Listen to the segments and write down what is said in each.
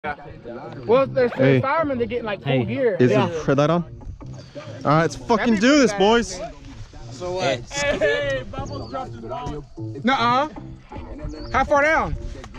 Yeah. Well, there's firemen that get like full gear. Is the red light on? All right, let's fucking do this, boys. So what? Hey, Bubbles dropped his wallet. Nuh-uh. How far down?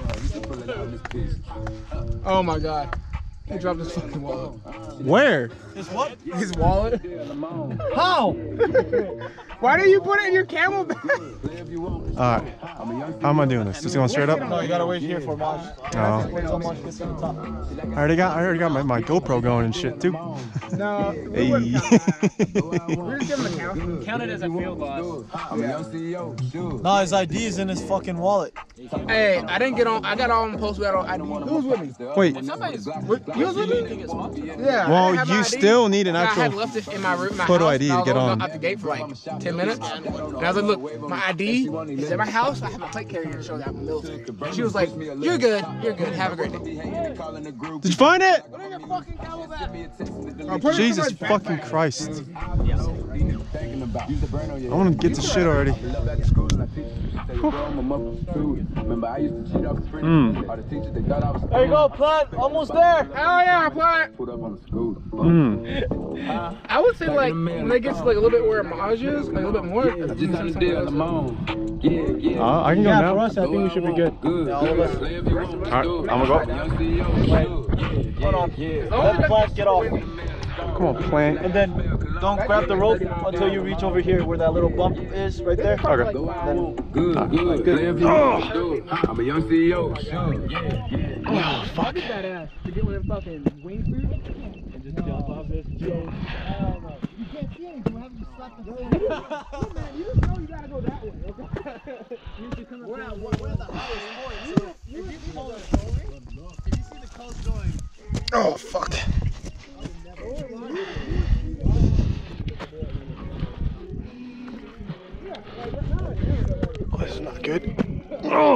Oh my God. He dropped his fucking wallet. Where? His what? His wallet. How? Why do you put it in your camel bag? Alright. How am I doing this? Just going straight up? No, you gotta wait here for Mosh. Oh. Wait till Mosh gets to the top. I already got my GoPro going and shit too. No. Hey. We're just giving him a count. Count it as a field boss. No, his ID is in his fucking wallet. Hey, I didn't get on. I got on post without ID. Who was with me? Wait. You was with me? Yeah. Well, you still need an I had actual left it in my room, my photo house, ID to get on. Out the gate for like 10 minutes. And I was like, look, my ID is at my house. I have my plate carrier to show that I'm military. And she was like, you're good. You're good. Have a great day. Did you find it? Jesus fucking Christ. I want to get to shit already. There you go, Plant. Almost there. Hell yeah, Plant. I would say like when they get to like a little bit where Maj is, like a little bit more. I can go now. For us, I think we should be good. Yeah, all of us. Alright, I'm gonna go. Wait. Hold on. Let Plant get off. Come on, Plant. And then don't grab the rope until you reach over here where that little bump is right there. Okay. Then, Good. I'm a young CEO. Oh, fuck. To get one of them fucking wing suits and just jump off this. You can't see anything. We'll have to slap the thing. Man, you just know you gotta go that way, okay? We're at the highest point. If you see the coast going. Oh, fuck. Oh, this is not good. Oh!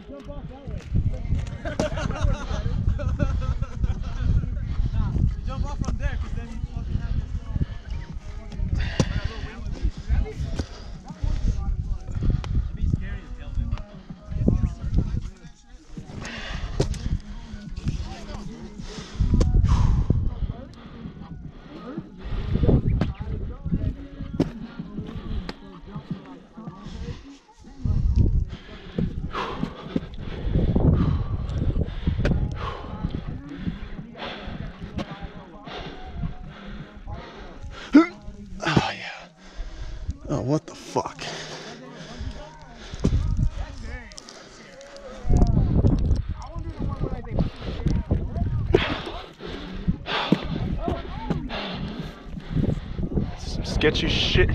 jump off from there, because then you fucking have Oh, yeah. Oh, what the fuck? Some sketchy shit.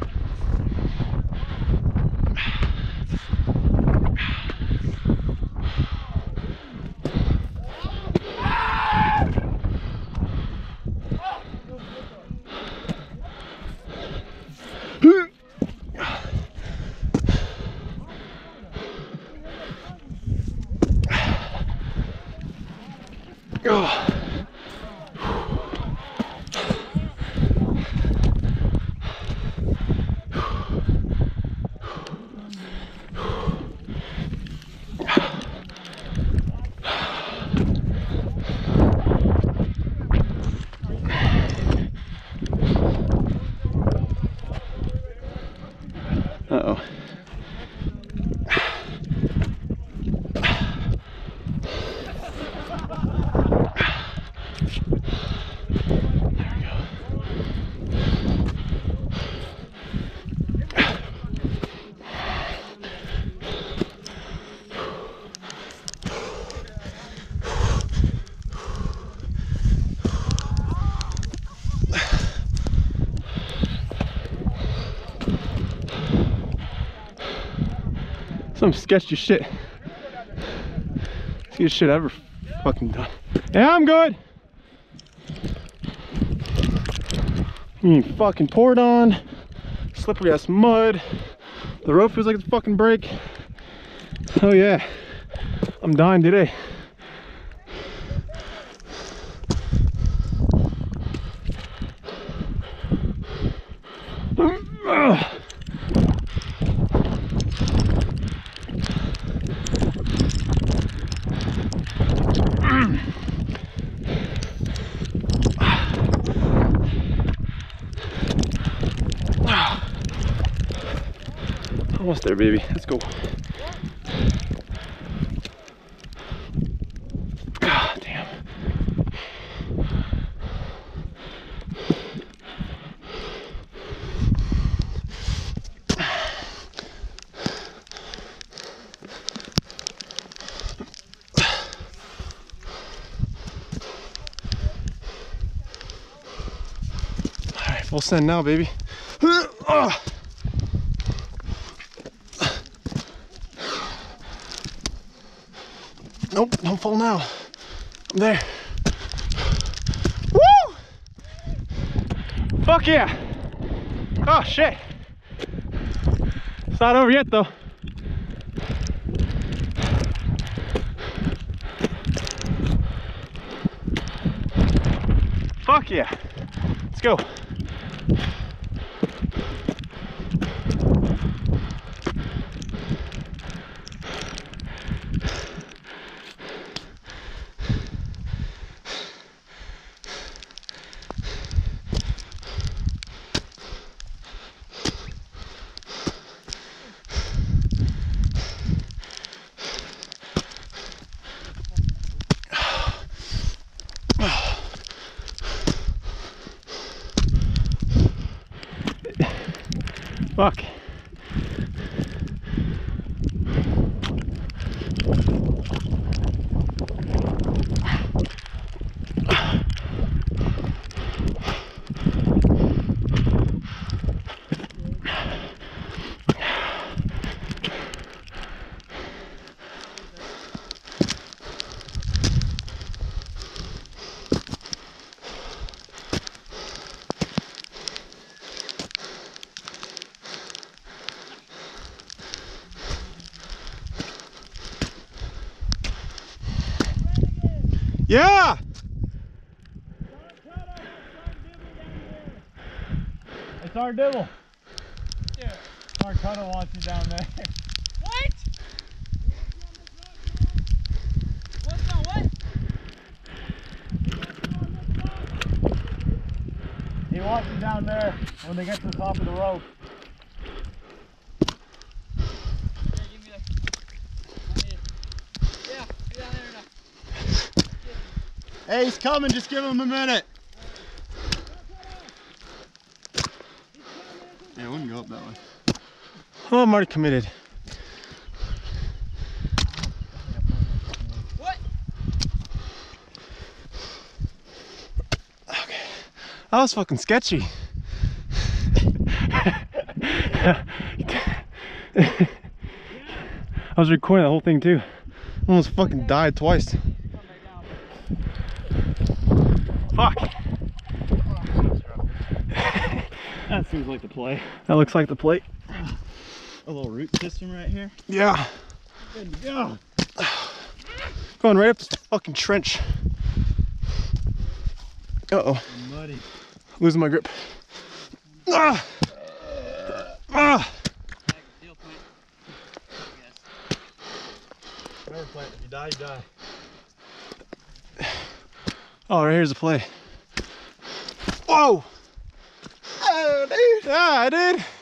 Oh. Uh-oh. Some sketchy shit. Sketchy shit ever fucking done. Yeah, I'm good. You fucking poured on. Slippery ass mud. The road feels like it's fucking break. Oh yeah. I'm dying today. Almost there, baby. Let's go. God damn. Alright, full send now, baby. Nope, don't fall now. I'm there. Woo! Fuck yeah! Oh shit! It's not over yet though. Fuck yeah! Let's go. Fuck. Yeah! It's our dibble. Yeah. Our cuddle wants you down there. What? What's that? What? He wants you down there when they get to the top of the rope. Hey, he's coming, just give him a minute. Yeah, I wouldn't go up that way. Oh, I'm already committed. What? Okay. That was fucking sketchy. I was recording the whole thing too. Almost fucking died twice. Fuck. That seems like the play. That looks like the plate. A little root system right here. Yeah. Good to go. Going right up this fucking trench. Uh-oh. Muddy. Losing my grip. Ah! Ah! Never plant. If you die, you die. Oh, right here's the play. Whoa! Oh, dude! Yeah, I did.